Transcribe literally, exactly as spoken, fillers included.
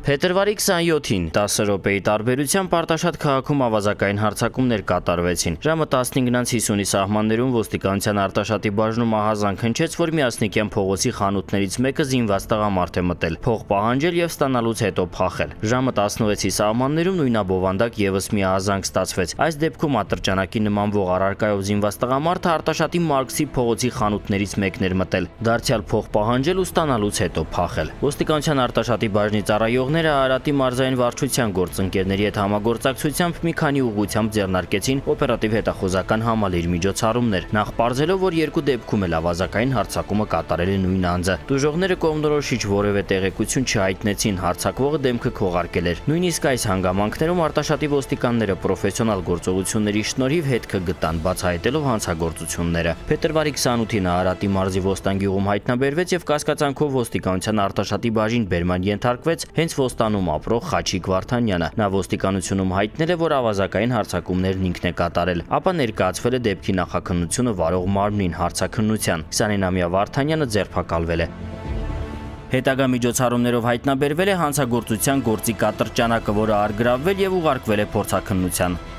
Փետրվարի քսանյոթին տասը րոպեի տարբերությամբ Արտաշատ քաղաքում ավազակային հարձակումներ կատարվեցին։ Ժամը տասնինգ հիսունի սահմաններում ոստիկանության Արտաշատի բաժնում ահազանգ հնչեց, որ Միասնիկյան փողոցի խանութներից մեկը զինված տղամարդ է մտել, փող պահանջել եւ ստանալուց հետո փախել։ Ժամը տասնվեցի սահմաններում նույնաբովանդակ եւս մի ահազանգ ստացվեց։ Այս դեպքում ատրճանակի նմանվող առարկայով զինված տղամարդը Արտաշատի Մարքսի փողոցի խանութներից մեկն էր մտել, դարձյալ փող պահանջել ու ստանալուց հետո փախել։ Ոստիկանության Արտաշատի բաժնի ծառայողները Արարատի մարզային վարչության գործընկերների հետ համագործակցությամբ մի քանի ուղղությամբ ձեռնարկեցին օպերատիվ հետախուզական համալիր միջոցառումներ, նախ պարզելով, որ երկու դեպքում էլ ավազակային հարձակումը կատարել է նույն անձը։ Տուժողները կողմնորոշիչ որևէ տեղեկություն չհայտնեցին, հարձակվողը դեմքը քողարկել էր։ Նույնիսկ այս հանգամանքներում Արտաշատի ոստիկանները պրոֆեսիոնալ գործողությունների շնորհիվ հետքը գտան, բացահայտելով հանցագործությունները։ Փետրվարի քսանութին Արարատի մարզի Ոստանգյուղում հայտնաբերվեց եւ կասկածանքով ոստիկանության Արտաշատի բաժին բերման ենթարկվեց հենց Ոստանում ապրող Խաչիկ Վարդանյանը։ Նա ոստիկանությունում հայտնել է, որ ավազակային հարձակումներն ինքն է կատարել, ապա ներկայացվել է դեպքի նախաքննությունը վարող մարմնին հարցաքննության։ քսանինամյա Վարդանյանը ձերբակալվել է։ Հետագա միջոցառումներով հայտնաբերվել է հանցագործության գործի կատրճանակը, որը առգրավվել եւ ուղարկվել է փորձաքննության։